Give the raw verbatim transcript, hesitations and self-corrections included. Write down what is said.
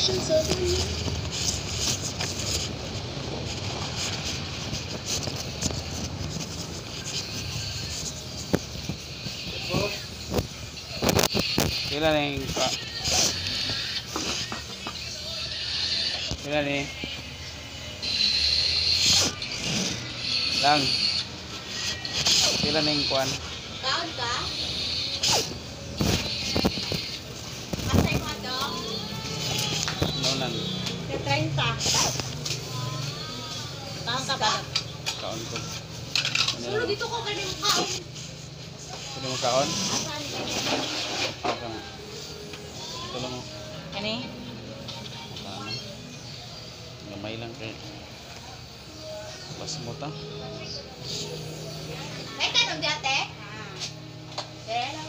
Sila na yung pa. Sila na yung lang. Sila na yung kuwan. Kaon ka? Asay mo ito? Nunan. Sa treinta. Kaon ka ba? Kaon ko. Sulo dito ko kanin mo kaon. Pwede mo kaon? Asan? Ako ka na. Ito lang mo. Kani? Ano? Gamay lang kayo. Pas mo ta. May tanong di ate? Ah. Dere